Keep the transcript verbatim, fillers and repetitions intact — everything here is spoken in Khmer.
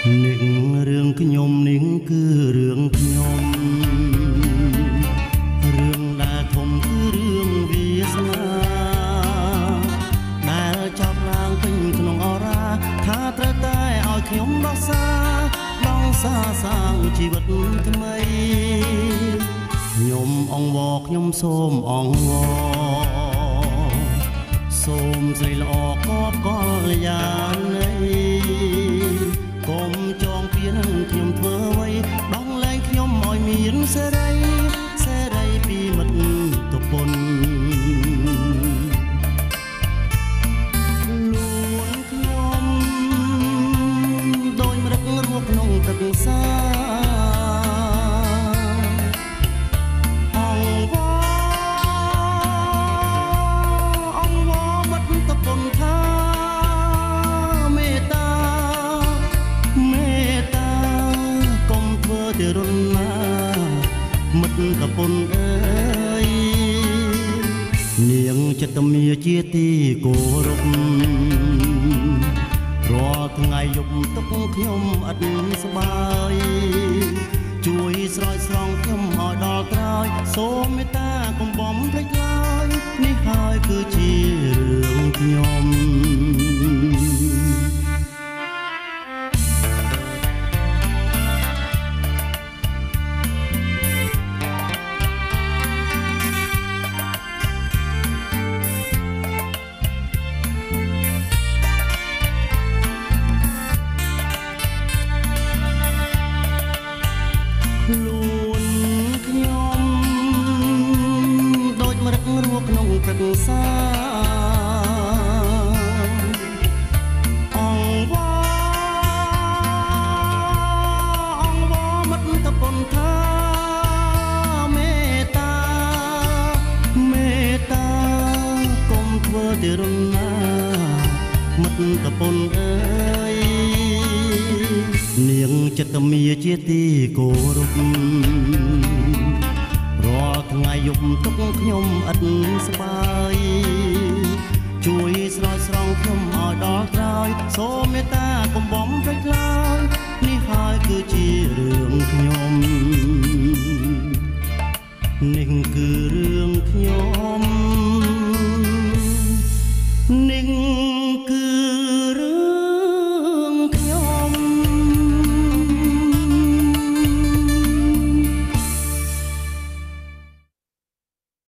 នឹងរឿងខ្ញុំនឹងគឺរឿងខ្ញុំរឿងដែលធំគឺរឿងវាសនាដែលចាប់ឡើងពេញក្នុងអរ៉ាថាត្រូវតែឲ្យខ្ញុំដោះសារបងសាសាងជីវិតថ្មីខ្ញុំអង្វរខ្ញុំសូមអង្វរសូមស្រីល្អកបកលយ៉ាងនៃកុំចងពៀនខ្ញុំធ្វើអ្វីបងលែងខ្ញុំឲ្យមានសេរីសេរីពីមិត្តទុពុនខ្លួនខ្ញុំដោយម្រឹករស់ក្នុងទឹកសារុនណាមិត្តកពុនអើយនាងចិត្តមាជាទីគោរពរាល់ថ្ងៃយប់ទុកខ្ញុំអត់ស្បាយជួយស្រោចស្រង់ខ្ញុំឲ្យដល់ត្រើយសូមមេត្តាកុំបំភ្លេចឡើយនេះហើយគឺជារឿងខ្ញុំខ្លួនខ្ញុំដូចម្រឹករស់ក្នុងទឹកសាអង្វរអង្វរមិត្តតពុនថាមេត្តាមេត្តាកុំធ្វើទីរុនណាមិត្តតពុនអើយនាងចិត្តមាជាទីគោរពរាល់ថ្ងៃយប់ទុកខ្ញុំឥតស្បាយជួយស្រោចស្រង់ខ្ញុំឲ្យដល់ត្រើយសូមមេត្តា